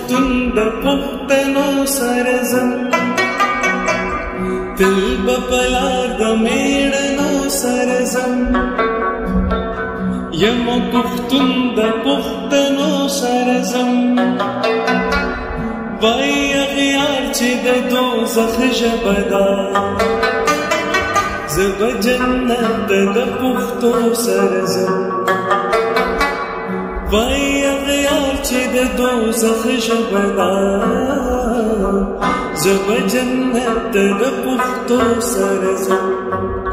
پښتون د پښتنو سره ځم تل به په لار د میړنو سره ځم یم پښتون د پښتنو سره ځم وای اغیار چې د دوزخ ژبه ده زه به جنت د پښتو سره ځم وای اغیار چې د دوزخ ژبه ده زه به جنت د پښتو سره ځم